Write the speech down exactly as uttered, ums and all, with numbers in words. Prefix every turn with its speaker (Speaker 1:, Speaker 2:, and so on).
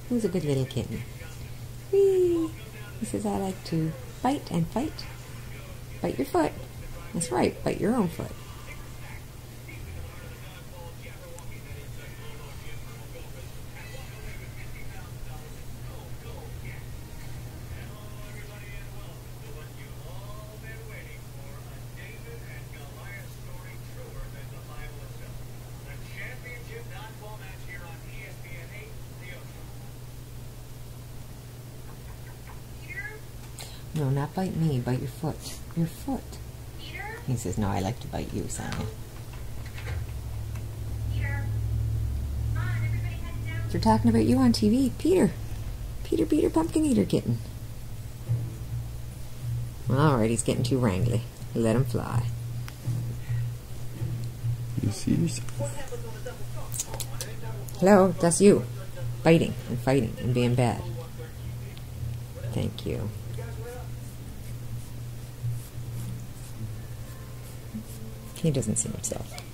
Speaker 1: Who's a good little kitten? Whee! He says, I like to bite and fight. Bite your foot. That's right, bite your own foot. No, not bite me, bite your foot. Your foot. Peter? He says, no, I like to bite you, Sonya. Peter. Come on, everybody head down. They're talking about you on T V. Peter. Peter, Peter, pumpkin eater kitten. Alright, he's getting too wrangly. Let him fly.
Speaker 2: You see yourself?
Speaker 1: Hello, that's you. Biting and fighting and being bad. Thank you. He doesn't see himself.